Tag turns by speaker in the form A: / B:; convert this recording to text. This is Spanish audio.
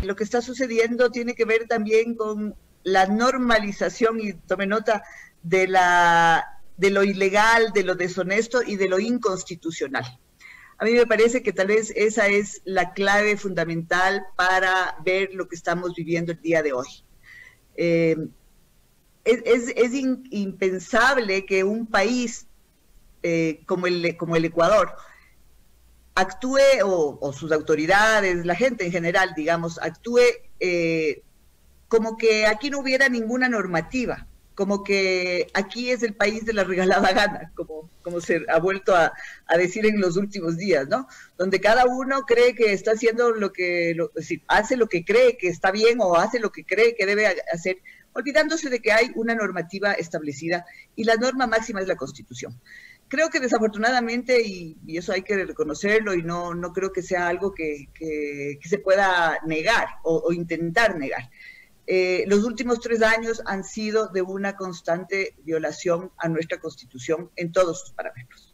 A: lo que está sucediendo tiene que ver también con la normalización, y tome nota, de lo ilegal, de lo deshonesto y de lo inconstitucional. A mí me parece que tal vez esa es la clave fundamental para ver lo que estamos viviendo el día de hoy. Es impensable que un país como el Ecuador actúe, o sus autoridades, la gente en general, digamos, actúe como que aquí no hubiera ninguna normativa, como que aquí es el país de la regalada gana, como se ha vuelto a decir en los últimos días, ¿no? Donde cada uno cree que está haciendo es decir, hace lo que cree que está bien o hace lo que cree que debe hacer, olvidándose de que hay una normativa establecida y la norma máxima es la Constitución. Creo que desafortunadamente, y eso hay que reconocerlo, y no creo que sea algo que se pueda negar o intentar negar. Los últimos 3 años han sido de una constante violación a nuestra Constitución en todos sus parámetros.